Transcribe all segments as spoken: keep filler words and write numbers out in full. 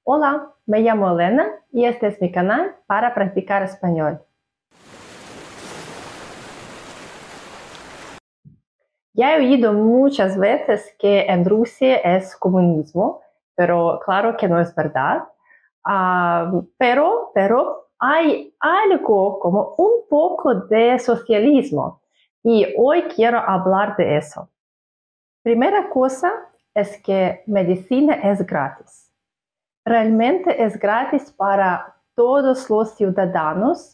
Hola, me llamo Elena y este es mi canal para practicar español. Ya he oído muchas veces que en Rusia es comunismo, pero claro que no es verdad. Ah, pero, pero hay algo como un poco de socialismo y hoy quiero hablar de eso. Primera cosa es que medicina es gratis. Realmente es gratis para todos los ciudadanos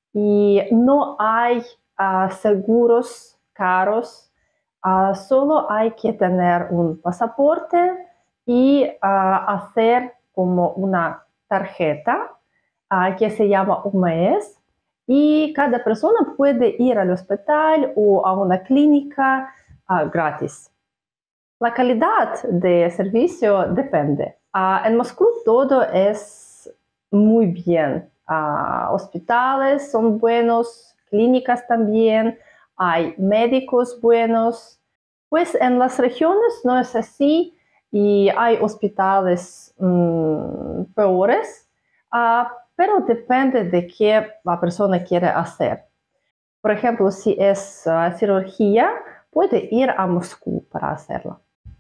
y no hay uh, seguros caros. Uh, solo hay que tener un pasaporte y uh, hacer como una tarjeta uh, que se llama U M E S y cada persona puede ir al hospital o a una clínica uh, gratis. La calidad de servicio depende. Uh, en Moscú todo es muy bien. Uh, hospitales son buenos, clínicas también, hay médicos buenos. Pues en las regiones no es así y hay hospitales mmm, peores, uh, pero depende de qué la persona quiere hacer. Por ejemplo, si es uh, cirugía, puede ir a Moscú para hacerla.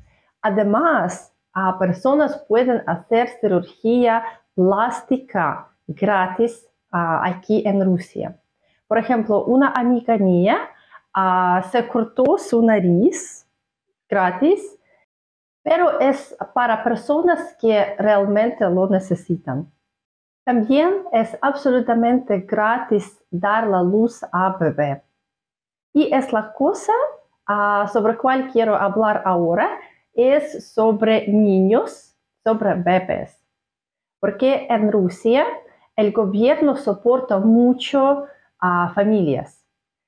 Además, uh, personas pueden hacer cirugía plástica gratis uh, aquí en Rusia. Por ejemplo, una amiga mía uh, se cortó su nariz gratis, pero es para personas que realmente lo necesitan. También es absolutamente gratis dar la luz a bebé. Y es la cosa uh, sobre cual quiero hablar ahora, es sobre niños, sobre bebés. Porque en Rusia el gobierno soporta mucho a familias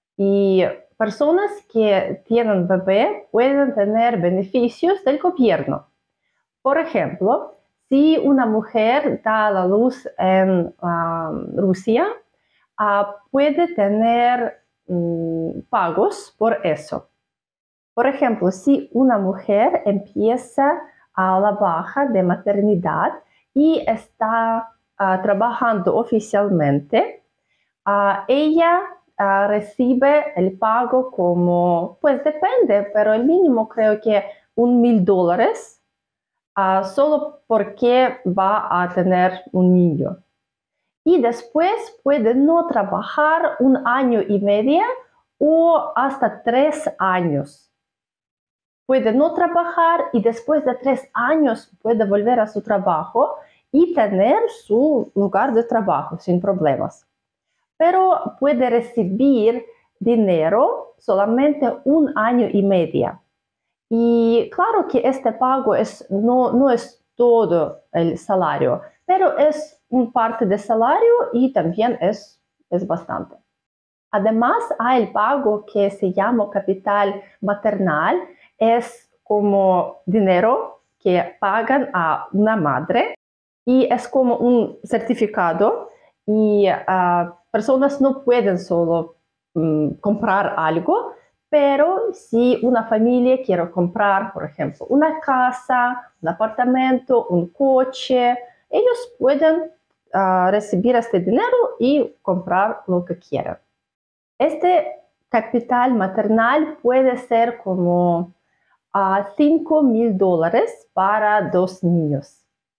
y personas que tienen bebé pueden tener beneficios del gobierno. Por ejemplo, si una mujer da la luz en uh, Rusia, uh, puede tener um, pagos por eso. Por ejemplo, si una mujer empieza a la baja de maternidad y está uh, trabajando oficialmente, uh, ella uh, recibe el pago como, pues depende, pero el mínimo creo que un mil dólares, uh, solo porque va a tener un niño. Y después puede no trabajar un año y medio o hasta tres años. Puede no trabajar y después de tres años puede volver a su trabajo y tener su lugar de trabajo sin problemas. Pero puede recibir dinero solamente un año y medio. Y claro que este pago es, no, no es todo el salario, pero es un parte del salario y también es, es bastante. Además, hay el pago que se llama capital maternal, es como dinero que pagan a una madre y es como un certificado y uh, personas no pueden solo um, comprar algo, pero si una familia quiere comprar, por ejemplo, una casa, un apartamento, un coche, ellos pueden uh, recibir este dinero y comprar lo que quieran. Este capital maternal puede ser como uh, cinco mil dólares para dos niños.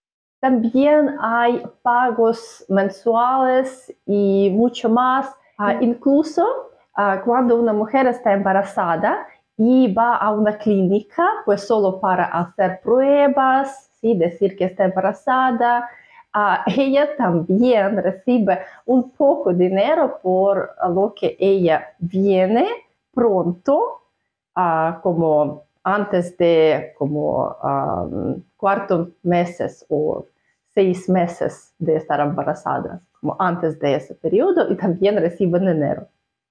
También hay pagos mensuales y mucho más. Uh, incluso uh, cuando una mujer está embarazada y va a una clínica, pues solo para hacer pruebas, ¿sí? Decir que está embarazada, Uh, ella también recibe un poco de dinero por lo que ella viene pronto, uh, como antes de como um, cuatro meses o seis meses de estar embarazada, como antes de ese periodo, y también reciben dinero.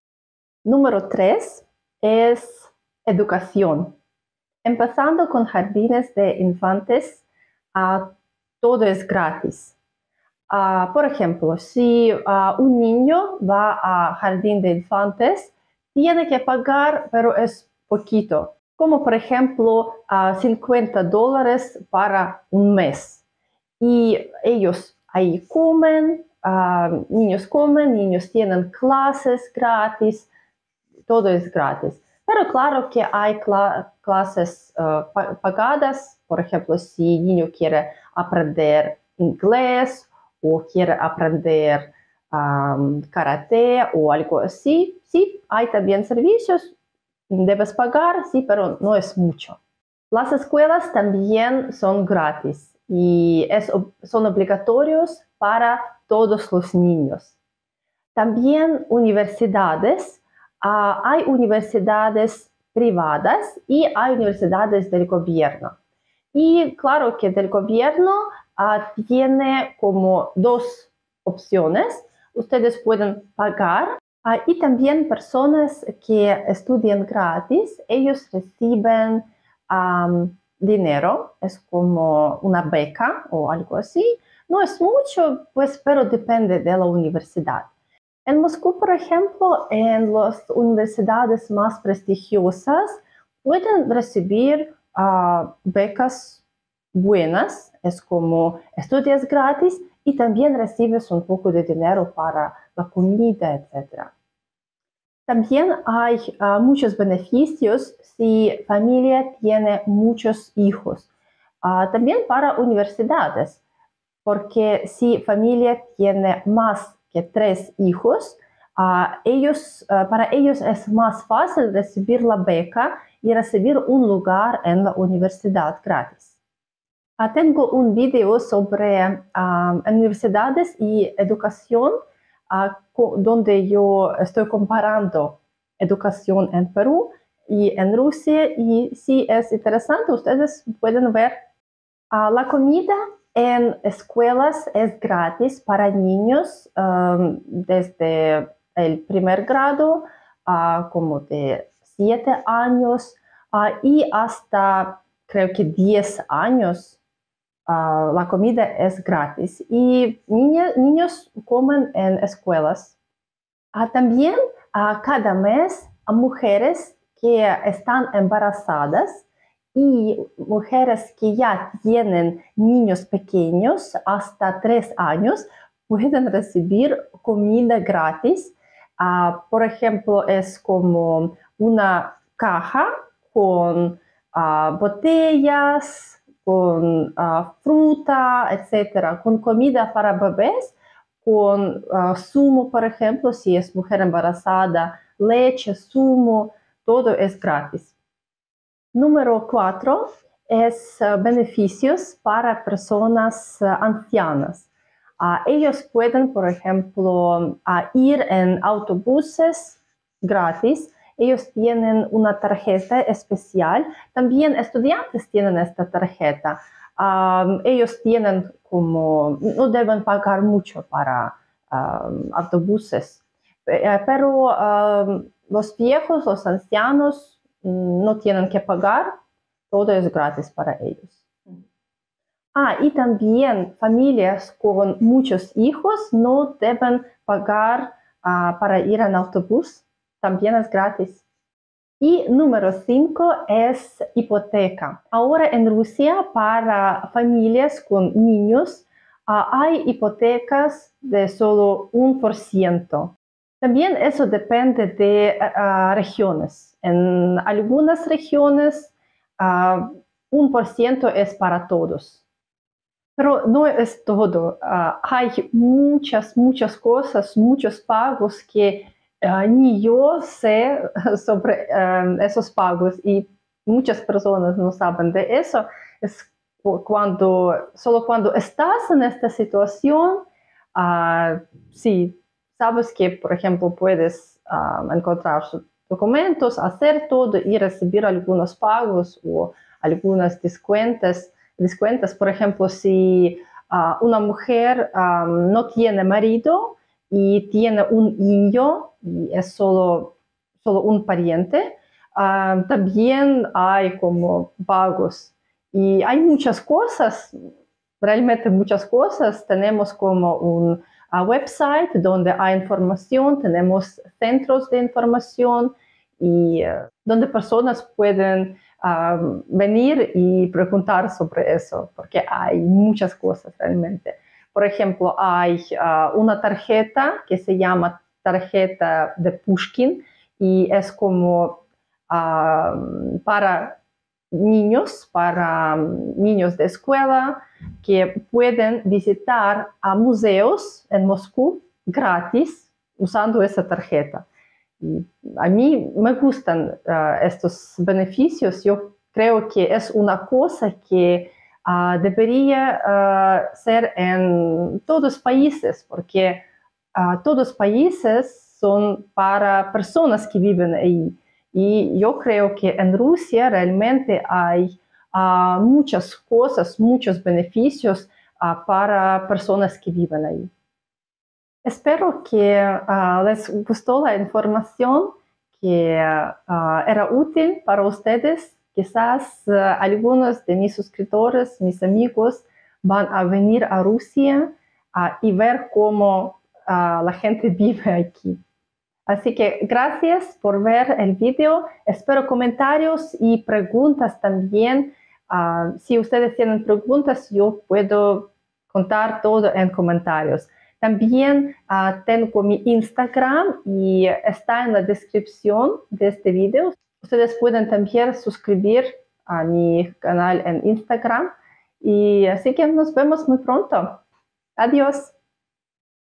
Número tres es educación. Empezando con jardines de infantes, uh, todo es gratis. Uh, por ejemplo, si uh, un niño va a jardín de infantes, tiene que pagar, pero es poquito. Como por ejemplo, uh, cincuenta dólares para un mes. y ellos ahí comen, uh, niños comen, niños tienen clases gratis, todo es gratis. Pero claro que hay cl clases uh, pagadas, por ejemplo, si el niño quiere aprender inglés o quiere aprender um, karate o algo así, sí, hay también servicios, debes pagar, sí, pero no es mucho. Las escuelas también son gratis y es, son obligatorios para todos los niños. También universidades. Uh, hay universidades privadas y hay universidades del gobierno. Y claro que del gobierno uh, tiene como dos opciones. Ustedes pueden pagar uh, y también personas que estudian gratis, ellos reciben um, dinero, es como una beca o algo así. No es mucho, pues, pero depende de la universidad. En Moscú, por ejemplo, en las universidades más prestigiosas pueden recibir uh, becas buenas, es como estudias gratis y también recibes un poco de dinero para la comida, etcétera. También hay uh, muchos beneficios si familia tiene muchos hijos. Uh, también para universidades, porque si familia tiene más que tres hijos, uh, ellos, uh, para ellos es más fácil recibir la beca y recibir un lugar en la universidad gratis. Uh, tengo un video sobre uh, universidades y educación, uh, donde yo estoy comparando educación en Perú y en Rusia, y si es interesante, ustedes pueden ver uh, la comida. En escuelas es gratis para niños um, desde el primer grado, uh, como de siete años, uh, y hasta creo que diez años uh, la comida es gratis. Y niña, niños comen en escuelas. Uh, también uh, cada mes a mujeres que están embarazadas y mujeres que ya tienen niños pequeños hasta tres años pueden recibir comida gratis. Uh, por ejemplo, es como una caja con uh, botellas, con uh, fruta, etcétera, con comida para bebés, con uh, zumo, por ejemplo, si es mujer embarazada, leche, zumo, todo es gratis. Número cuatro es uh, beneficios para personas uh, ancianas. Uh, ellos pueden, por ejemplo, uh, ir en autobuses gratis. Ellos tienen una tarjeta especial. También estudiantes tienen esta tarjeta. Um, ellos tienen como, no deben pagar mucho para um, autobuses. Pero um, los viejos, los ancianos, no tienen que pagar, todo es gratis para ellos. Ah, y también familias con muchos hijos no deben pagar uh, para ir en autobús, también es gratis. Y número cinco es hipoteca. Ahora en Rusia para familias con niños uh, hay hipotecas de solo un por ciento. También eso depende de uh, regiones. En algunas regiones, uh, un por ciento es para todos. Pero no es todo. Uh, hay muchas, muchas cosas, muchos pagos que uh, ni yo sé sobre uh, esos pagos y muchas personas no saben de eso. Es cuando, solo cuando estás en esta situación, uh, sí, sabes que, por ejemplo, puedes um, encontrar sus documentos, hacer todo y recibir algunos pagos o algunas descuentas. descuentas. Por ejemplo, si uh, una mujer um, no tiene marido y tiene un niño y es solo, solo un pariente, uh, también hay como pagos. Y hay muchas cosas, realmente muchas cosas. Tenemos como un uh, website donde hay información, tenemos centros de información y uh, donde personas pueden uh, venir y preguntar sobre eso, porque hay muchas cosas realmente. Por ejemplo, hay uh, una tarjeta que se llama tarjeta de Pushkin y es como uh, para niños, para um, niños de escuela que pueden visitar a museos en Moscú gratis usando esa tarjeta. Y a mí me gustan uh, estos beneficios. Yo creo que es una cosa que uh, debería uh, ser en todos los países, porque uh, todos los países son para personas que viven ahí. Y yo creo que en Rusia realmente hay uh, muchas cosas, muchos beneficios uh, para personas que viven ahí. Espero que uh, les gustó la información, que uh, era útil para ustedes. Quizás uh, algunos de mis suscriptores, mis amigos, van a venir a Rusia uh, y ver cómo uh, la gente vive aquí. Así que gracias por ver el video. Espero comentarios y preguntas también. Uh, si ustedes tienen preguntas, yo puedo contar todo en comentarios. También uh, tengo mi Instagram y está en la descripción de este video. Ustedes pueden también suscribir a mi canal en Instagram. Y así que nos vemos muy pronto. Adiós.